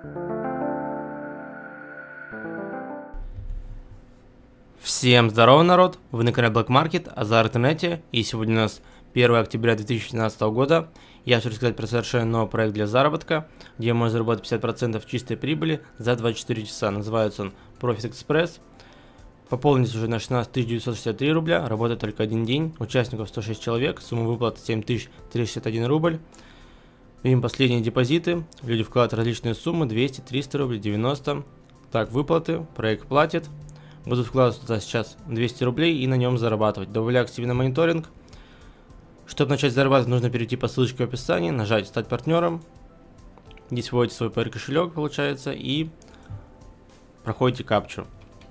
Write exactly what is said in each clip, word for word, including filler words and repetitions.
Всем здорово, народ! Вы на канале Black Market, Азар в интернете, и сегодня у нас первое октября две тысячи семнадцатого года. Я хочу рассказать про совершенно новый проект для заработка, где можно заработать пятьдесят процентов чистой прибыли за двадцать четыре часа. Называется он Profit Express. Пополнить уже на шестнадцать тысяч девятьсот шестьдесят три рубля, работает только один день, участников сто шесть человек, сумма выплаты семь тысяч триста шестьдесят один рубль. Видим последние депозиты, люди вкладывают различные суммы, двести, триста рублей, девяносто. Так, выплаты, проект платит. Буду вкладывать туда сейчас двести рублей и на нем зарабатывать. Добавляю к себе на мониторинг. Чтобы начать зарабатывать, нужно перейти по ссылочке в описании, нажать «Стать партнером». Здесь вводите свой пэ эр кошелек, получается, и проходите капчу.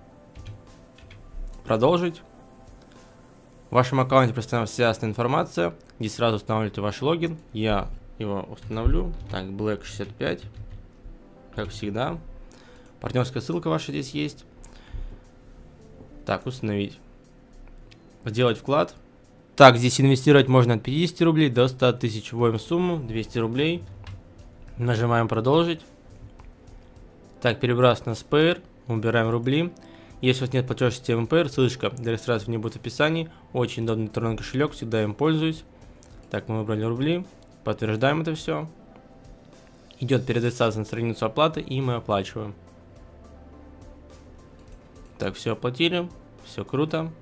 Продолжить. В вашем аккаунте представлена вся ясная информация. Здесь сразу устанавливаете ваш логин. Я его установлю. Так, Black шестьдесят пять. Как всегда. Партнерская ссылка ваша здесь есть. Так, установить. Сделать вклад. Так, здесь инвестировать можно от пятидесяти рублей до ста тысяч. Вводим сумму, двести рублей. Нажимаем продолжить. Так, перебрасывать на пэ эр. Убираем рубли. Если у вас нет платежной системы пэ эр, ссылочка для регистрации не будет в описании. Очень удобный электронный кошелек, всегда им пользуюсь. Так, мы выбрали рубли. Подтверждаем это все. Идет переадресация на страницу оплаты, и мы оплачиваем. Так, все оплатили, все круто.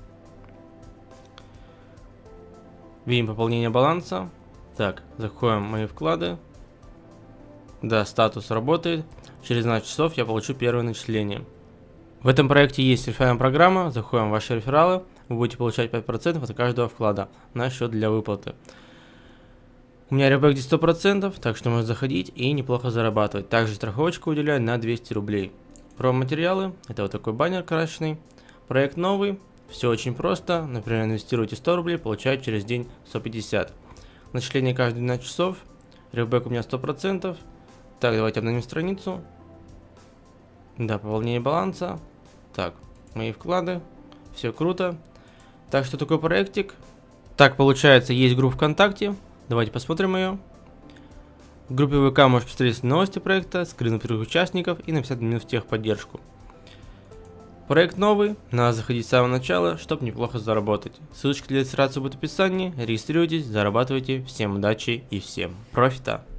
Видим пополнение баланса. Так, заходим в мои вклады. Да, статус работает. Через двенадцать часов я получу первое начисление. В этом проекте есть реферальная программа. Заходим в ваши рефералы. Вы будете получать пять процентов от каждого вклада на счет для выплаты. У меня ребэк здесь сто процентов, так что можно заходить и неплохо зарабатывать. Также страховочку уделяю на двести рублей. Про материалы. Это вот такой баннер красочный. Проект новый. Все очень просто. Например, инвестируете сто рублей, получаете через день сто пятьдесят. Начисление каждые двенадцать часов. Ребэк у меня сто процентов. Так, давайте обновим страницу. Да, пополнение баланса. Так, мои вклады. Все круто. Так, что такое проектик? Так, получается, есть группа ВКонтакте. Давайте посмотрим ее. В группе вэ ка можешь посмотреть новости проекта, скрины первых участников и написать мне в техподдержку. Проект новый, надо заходить с самого начала, чтобы неплохо заработать. Ссылочка для регистрации будет в описании, регистрируйтесь, зарабатывайте, всем удачи и всем профита!